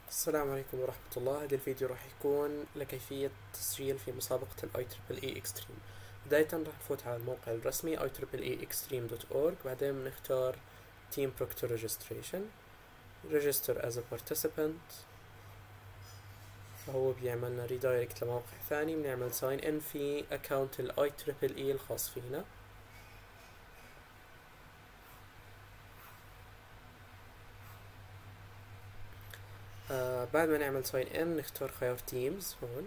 السلام عليكم ورحمة الله. هذا الفيديو راح يكون لكيفية تسجيل في مسابقة ال IEEE Extreme. بداية راح نفوت على الموقع الرسمي IEEE بعدين بنختار Team Proctor Registration Register as a Participant، فهو بيعملنا ريدايركت لموقع ثاني. بنعمل ساين ان في اكاونت ال IEEE الخاص فينا. بعد ما نعمل ساين ان نختار خيار تيمز هون،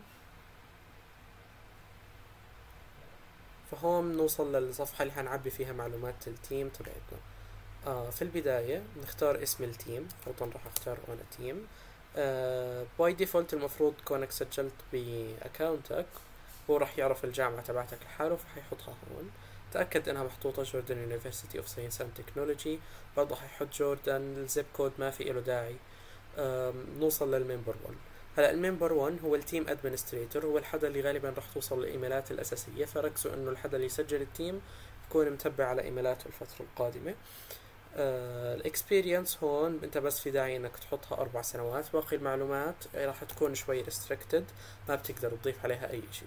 فهون نوصل للصفحة اللي حنعبي فيها معلومات التيم تبعتنا. في البداية نختار اسم التيم، فرضا راح اختار انا تيم. باي ديفولت المفروض كونك سجلت باكاونتك، هو راح يعرف الجامعة تبعتك لحاله فحيحطها هون. تأكد انها محطوطة جوردن يونيفرسيتي اوف ساينس اند تكنولوجي، برضه حيحط جوردن. الزيب كود ما في له داعي. نوصل للممبر 1. هلا الممبر 1 هو التيم ادمنستريتور، هو الحدا اللي غالبا راح توصل الايميلات الاساسية، فركزوا انه الحدا اللي يسجل التيم يكون متبع على ايميلاته الفترة القادمة. الاكسبيرينس هون انت بس في داعي انك تحطها 4 سنوات، باقي المعلومات راح تكون شوي ريستريكتد، ما بتقدر تضيف عليها اي شيء.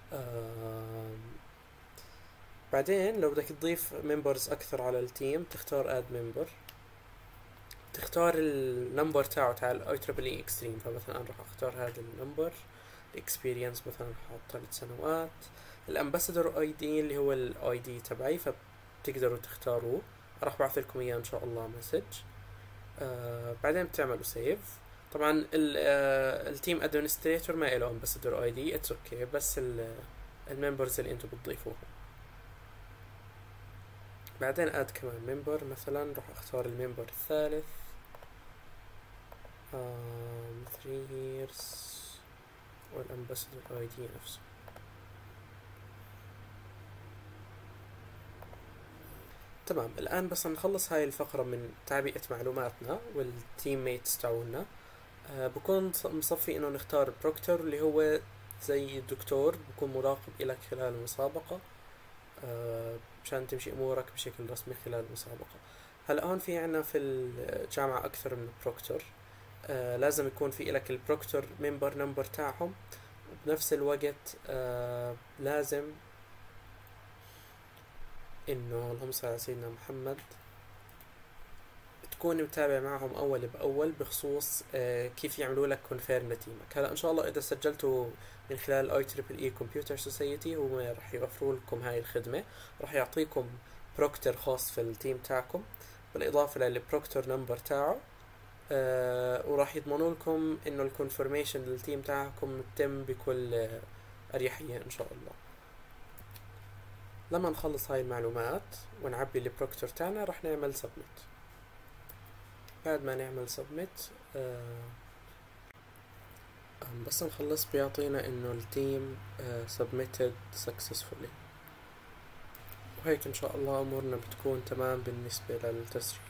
بعدين لو بدك تضيف ممبرز اكثر على التيم تختار اد ممبر، تختار النمبر تاعه تاع الاي تريبل اي اكستريم، فمثلا انا راح اختار هذا النمبر. الاكسبيرينس مثلا احط 3 سنوات. الامباسادور اي دي اللي هو الاي دي تبعي، فبتقدروا تختاروه، راح بعث لكم اياه ان شاء الله مسج. بعدين بتعملوا سيف. طبعا التيم ادمنستريتور ما له امباسادور اي دي، اتس اوكي، بس الممبرز اللي انتم بتضيفوهم. بعدين اد كمان ممبر، مثلا راح اختار الممبر الثالث 3 years والامباسادور اي دي نفسه. تمام. الان بس نخلص هاي الفقرة من تعبئة معلوماتنا والتيم ميتس تاعونا. بكون مصفي انه نختار بروكتور اللي هو زي الدكتور، بكون مراقب إلك خلال المسابقة مشان تمشي امورك بشكل رسمي خلال المسابقة. هلا هون في عنا في الجامعة اكثر من بروكتور. لازم يكون في إلك البروكتور ممبر نمبر تاعهم، وبنفس الوقت لازم انه اللهم صل على سيدنا محمد تكون متابع معهم اول باول بخصوص كيف يعملوا لك كونفيرم لتيمك. هلا ان شاء الله اذا سجلتوا من خلال اي تريبل اي كمبيوتر سوسايتي هم راح يوفروا لكم هاي الخدمة، راح يعطيكم بروكتور خاص في التيم تاعكم بالاضافة للبروكتور نمبر تاعه. وراح يضمنوا لكم انه الكونفرميشن للتيم تاعكم تتم بكل اريحية ان شاء الله. لما نخلص هاي المعلومات ونعبي البروكتور تاعنا راح نعمل سبميت. بعد ما نعمل سبميت بس نخلص بيعطينا انه التيم submitted successfully، وهيك ان شاء الله امورنا بتكون تمام بالنسبة للتسجيل.